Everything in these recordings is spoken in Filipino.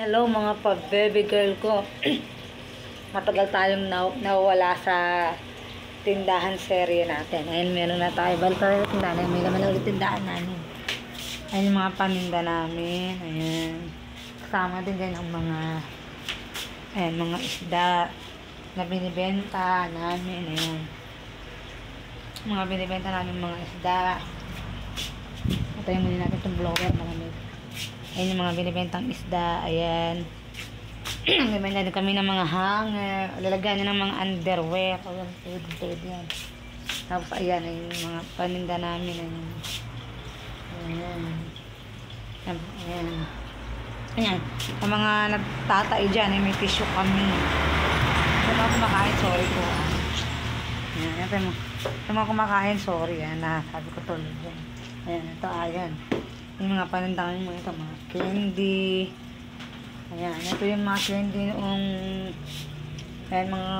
Hello mga pa-baby girl ko. Matagal tayong nawala sa tindahan serye natin. Ayun, meron na tayo. Balik tayo sa tindahan. May laman na ulit tindahan namin. Ayun yung mga paninda namin. Ayan. Kasama din dyan ang mga mga isda na binibenta namin. Ayan. Mga binibenta namin mga isda. Patayin muna natin itong blower. Ayan yung mga binibentang isda. Ayan. Bibenta din kami ng mga hanger. Lalagyan nyo ng mga underwear. Ayan, yan. Tapos ayan, yung mga paninda namin. Ayan. Ayan. Ayan. Ang mga nagtatay dyan, may tissue kami. Ito mga kumakain, sorry po. Ayan, ito mga kumakain, sorry. Ayan, sabi ko tuloy dyan. Ayan, ito, ayan. Yung mga panindang mo ito, mga candy. Ayan, ito yung mga candy noong ayan, mga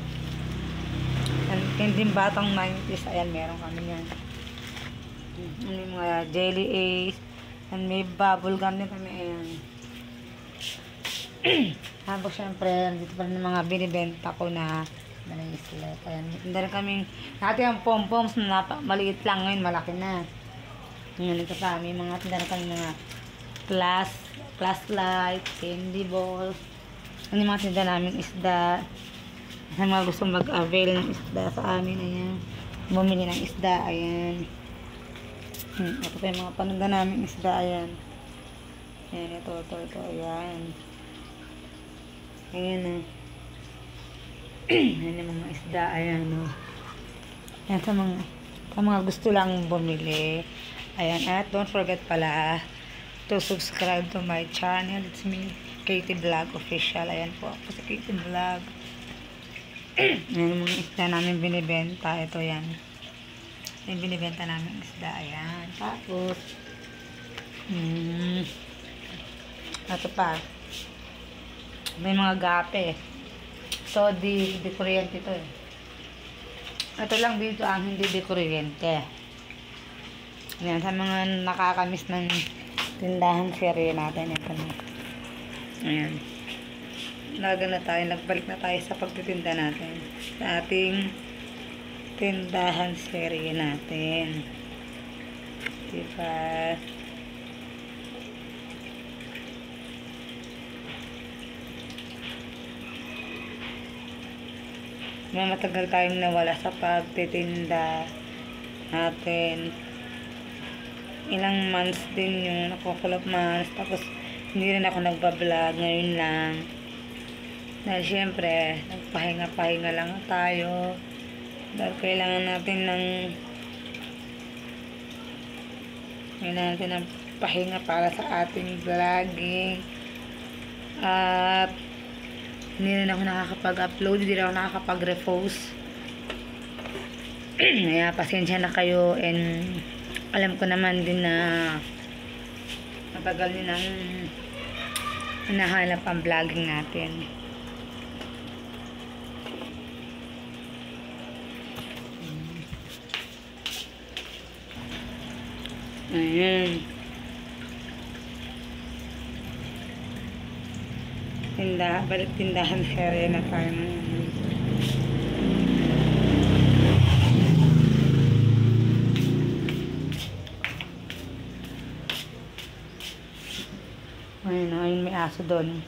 candy batang 90s. Ayan, meron kami yan. Yung mga jelly ace. And may bubble gum din kami. Ayan. Tapos syempre, dito pa rin yung mga binibenta ko na islet. Ayan, hindi rin kaming dati ang pom-poms na maliit lang, ngayon malaki na. Ngayon ito pa, may mga tindahan kami mga flashlight, candy balls. Ano yung mga tindahan namin isda. Sa mga gustong mag-avail ng isda sa amin, ayan. Bumili ng isda, ayan. Ito pa yung mga panunda namin isda, ayan. Ayan, ito, ayan. Ayan, ayan yung mga isda, ayan, Ayan, sa mga gusto lang bumili. Ayan, at don't forget pala to subscribe to my channel. It's me, Katie Vlog Official. Ayan po ako sa Katie Vlog. Ayan yung mga isda namin binibenta. Ito yan. Yung binibenta namin isda. Ayan. Tapos, ito pa. May mga gape. So, di kuryente ito eh. Ito lang dito ang hindi di kuryente. Ayan, sa mga nakakamiss ng tindahan serye natin. Ito na. Ayan. Nagbalik na tayo sa pagtitinda natin. Sa ating tindahan serye natin. Diba? Matagal tayong nawala sa pagtitinda natin. Ilang months din yung couple of months. Tapos hindi rin ako nagbablog ngayon lang. Dahil syempre nagpahinga lang tayo. Dahil kailangan natin ng pahinga para sa ating vlogging. At hindi rin ako nakakapag-upload, hindi rin ako nakakapag-repost. Kaya pasensya na kayo, and alam ko naman din na matagal din ang hinahanap ang vlogging natin. Ayan. Balik tindahan serye na tayo. Ayun, may aso doon.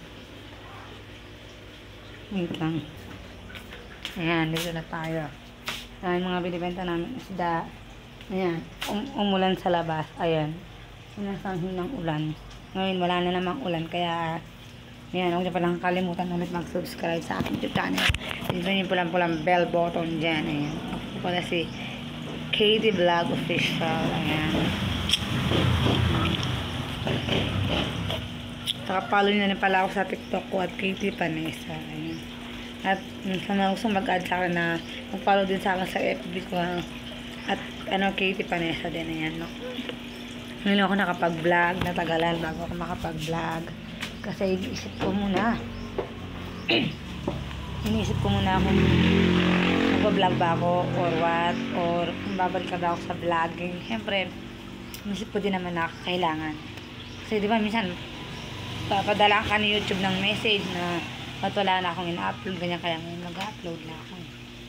Wait lang. Ayan, dito na tayo. Ayan, mga binibenta namin isda. Ayan, umulan sa labas. Ayan, sinasanghin ng ulan. Ngayon, wala na namang ulan. Kaya, ayan, huwag niyo palang kalimutan ulit mag-subscribe sa aking YouTube channel. Dito yung pulang-pulang bell button dyan. Ayan, ako pala si Katie Vlog Official. Ayan. Follow nyo na pala ako sa TikTok ko at Katie Panessa. Ayan. At sa mga gusto mag-add sa akin na mag-follow din sa akin sa FB ko. At Katie Panessa din. Ayan. Ngayon ako nakapag-vlog. Natagalan bago ako makapag-vlog. Kasi iniisip ko muna kung mag-vlog ba ako or what. Or kung babalik ba ako sa vlogging. Siyempre, iniisip ko din naman na kailangan. Kasi di ba minsan papadala ka ni YouTube ng message na at wala na akong ina-upload, ganyan, kaya ngayon nag-upload na ako.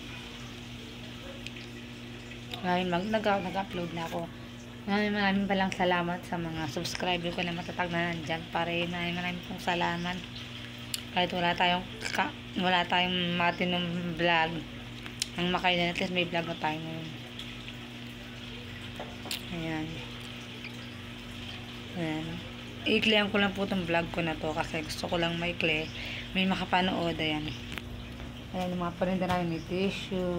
Ngayon nag-upload na ako. Maraming palang salamat sa mga subscriber ko na matatag na nandyan. Maraming pong salamat. Kahit wala tayong matinong vlog ang makailan, at least may vlog na tayo ngayon. Ayan. Ayan. I-clear ko lang po itong vlog ko na to kasi gusto ko lang may makapanood. Ayan. Ayan, yung mga parinda namin, may tissue.